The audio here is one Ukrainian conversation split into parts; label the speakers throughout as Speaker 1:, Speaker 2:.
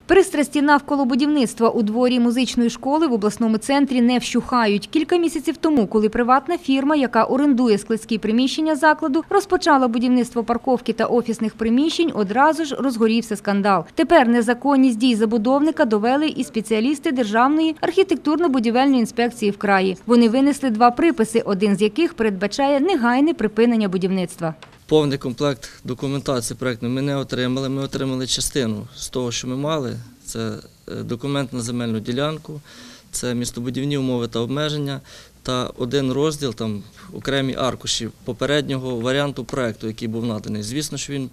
Speaker 1: Пристрасті навколо будівництва у дворі музичної школи в обласному центрі не вщухають. Кілька місяців тому, коли приватна фірма, яка орендує складські приміщення закладу, розпочала будівництво парковки та офісних приміщень, одразу ж розгорівся скандал. Тепер незаконність дій забудовника довели і спеціалісти Державної архітектурно-будівельної інспекції в краї. Вони винесли 2 приписи, один з яких передбачає негайне припинення будівництва.
Speaker 2: Повний комплект документації проєктної ми не отримали. Ми отримали частину з того, що ми мали. Це документ на земельну ділянку, це містобудівні умови та обмеження та один розділ, там окремі аркуші попереднього варіанту проєкту, який був наданий. Звісно, що він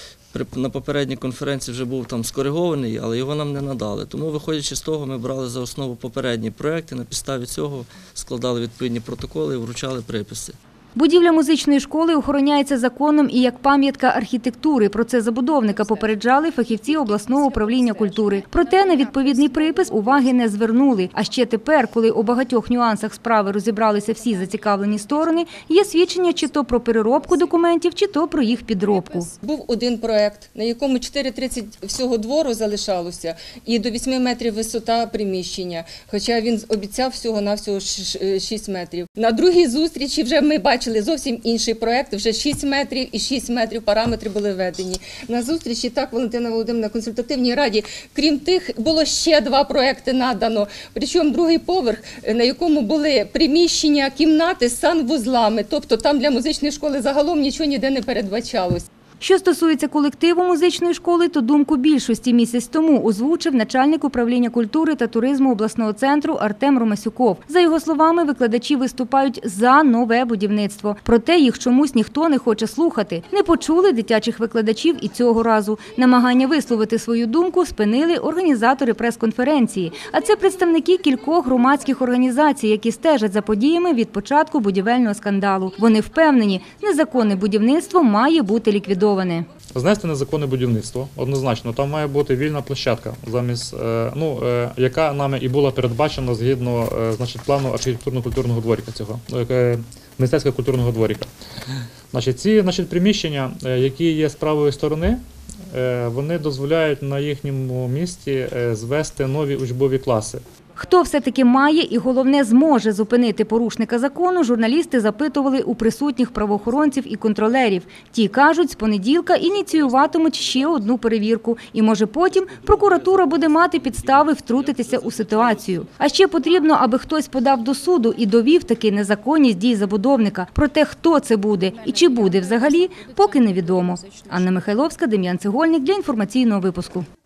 Speaker 2: на попередній конференції вже був там скоригований, але його нам не надали. Тому, виходячи з того, ми брали за основу попередні проєкти, на підставі цього складали відповідні протоколи і вручали приписи.
Speaker 1: Будівля музичної школи охороняється законом і як пам'ятка архітектури. Про це забудовника попереджали фахівці обласного управління культури. Проте на відповідний припис уваги не звернули. А ще тепер, коли у багатьох нюансах справи розібралися всі зацікавлені сторони, є свідчення чи то про переробку документів, чи то про їх підробку.
Speaker 3: Був один проєкт, на якому 4,30 всього двору залишалося і до 8 метрів висота приміщення, хоча він обіцяв всього-навсього 6 метрів. На другій зустрічі вже ми бачили зовсім інший проєкт, вже 6 метрів і 6 метрів параметри були введені. На зустрічі так Валентина Володимирівна на консультативній раді, крім тих, було ще 2 проєкти надано. Причому другий поверх, на якому були приміщення, кімнати з санвузлами, тобто там для музичної школи загалом нічого ніде не передбачалось.
Speaker 1: Що стосується колективу музичної школи, то думку більшості місяць тому озвучив начальник управління культури та туризму обласного центру Артем Ромасюков. За його словами, викладачі виступають за нове будівництво. Проте їх чомусь ніхто не хоче слухати. Не почули дитячих викладачів і цього разу. Намагання висловити свою думку спинили організатори прес-конференції. А це представники кількох громадських організацій, які стежать за подіями від початку будівельного скандалу. Вони впевнені, незаконне будівництво має бути ліквідоване.
Speaker 4: Знести незаконне будівництво, однозначно, там має бути вільна площадка, яка нами і була передбачена згідно плану архітектурно-культурного дворика цього, мистецького культурного дворика. Ці приміщення, які є з правої сторони, вони дозволяють на їхньому місці звести нові учбові класи.
Speaker 1: Хто все-таки має і, головне, зможе зупинити порушника закону, журналісти запитували у присутніх правоохоронців і контролерів. Ті кажуть, з понеділка ініціюватимуть ще одну перевірку. І, може, потім прокуратура буде мати підстави втрутитися у ситуацію. А ще потрібно, аби хтось подав до суду і довів таки незаконність дій забудовника. Проте, хто це буде і чи буде взагалі, поки невідомо. Анна Михайловська, Дем'ян Цегольник для інформаційного випуску.